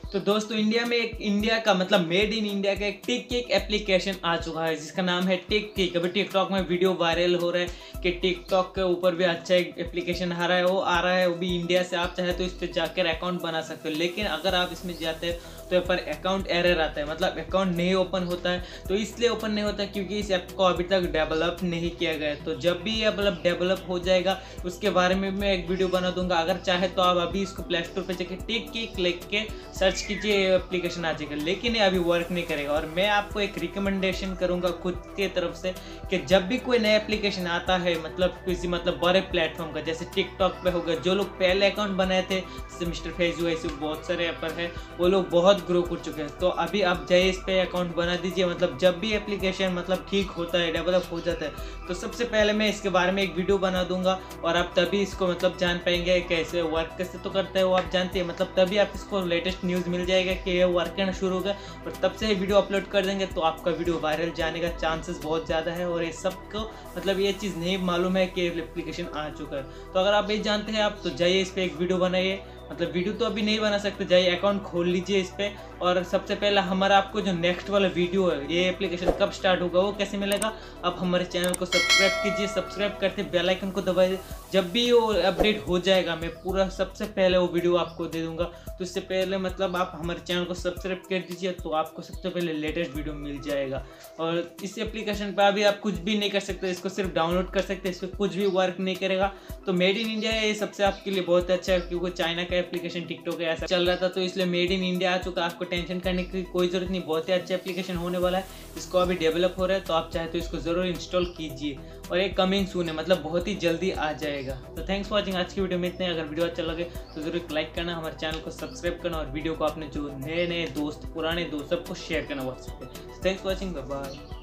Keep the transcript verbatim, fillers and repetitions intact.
तो दोस्तों इंडिया में एक इंडिया का मतलब मेड इन इंडिया का एक टिक किक एप्लीकेशन आ चुका है जिसका नाम है टिक किक। अभी टिकटॉक में वीडियो वायरल हो रहा है कि टिकटॉक के ऊपर भी अच्छा एक एप्लीकेशन आ रहा है, वो आ रहा है वो भी इंडिया से। आप चाहे तो इस पर जाकर अकाउंट बना सकते हो, लेकिन अगर आप इसमें जाते हैं तो यहाँ पर अकाउंट एरर आता है, मतलब अकाउंट नहीं ओपन होता है। तो इसलिए ओपन नहीं होता क्योंकि इस ऐप को अभी तक डेवलप नहीं किया गया है। तो जब भी ये मतलब डेवलप हो जाएगा उसके बारे में मैं एक वीडियो बना दूंगा। अगर चाहे तो आप अभी इसको प्ले स्टोर पर जाके टिक किक लिख के सर्च कीजिए, एप्लीकेशन आ जाएगा, लेकिन ये अभी वर्क नहीं करेगा। और मैं आपको एक रिकमेंडेशन करूंगा खुद के तरफ से कि जब भी कोई नया एप्लीकेशन आता है, मतलब किसी मतलब बड़े प्लेटफॉर्म का, जैसे टिकटॉक पे हो गया, जो लोग पहले अकाउंट बनाए थे जैसे मिस्टर फेजू ऐसे बहुत सारे ऐपर है, वो लोग बहुत ग्रो कर चुके हैं। तो अभी आप जाइए इस पे अकाउंट बना दीजिए। मतलब जब भी एप्लीकेशन मतलब ठीक होता है, डेवलप हो जाता है, तो सबसे पहले मैं इसके बारे में एक वीडियो बना दूंगा और आप तभी इसको मतलब जान पाएंगे कैसे वर्क कैसे तो करता है वो आप जानते हैं। मतलब तभी आप इसको लेटेस्ट न्यूज़ मिल जाएगा कि ये वर्क करना शुरू होगा, और तब से वीडियो अपलोड कर देंगे तो आपका वीडियो वायरल जाने का चांसेस बहुत ज़्यादा है। और ये सबको मतलब ये चीज़ नहीं मालूम है कि एप्लीकेशन आ चुका है। तो अगर आप ये जानते हैं आप तो जाइए इस पर एक वीडियो बनाइए। मतलब वीडियो तो अभी नहीं बना सकते, जाइए अकाउंट खोल लीजिए इस पर। और सबसे पहले हमारा आपको जो नेक्स्ट वाला वीडियो है ये एप्लीकेशन कब स्टार्ट होगा वो कैसे मिलेगा, आप हमारे चैनल को सब्सक्राइब कीजिए। सब्सक्राइब करते बेल आइकन को दबाइए, जब भी वो अपडेट हो जाएगा मैं पूरा सबसे पहले वो वीडियो आपको दे दूंगा। तो इससे पहले मतलब आप हमारे चैनल को सब्सक्राइब कर दीजिए तो आपको सबसे पहले लेटेस्ट वीडियो मिल जाएगा। और इस एप्लीकेशन पर अभी आप कुछ भी नहीं कर सकते, इसको सिर्फ डाउनलोड कर सकते हैं, इस पर कुछ भी वर्क नहीं करेगा। तो मेड इन इंडिया ये सबसे आपके लिए बहुत अच्छा है, क्योंकि चाइना का एप्लीकेशन टिकटॉक ऐसा चल रहा था, तो इसलिए मेड इन इंडिया आ चुका। आपको टेंशन करने की कोई जरूरत नहीं, बहुत ही अच्छा एप्लीकेशन होने वाला है। इसको अभी डेवलप हो रहा है, तो आप चाहे तो इसको जरूर इंस्टॉल कीजिए। और एक कमिंग सून है, मतलब बहुत ही जल्दी आ जाएगा। तो थैंक्स फॉर वॉचिंग। आज की वीडियो में इतने। अगर वीडियो अच्छा लगे तो जरूर लाइक करना, हमारे चैनल को सब्सक्राइब करना, और वीडियो को अपने जो नए नए दोस्त पुराने दोस्त सबको शेयर करना व्हाट्सएप पे। Thanks for watching, bye bye.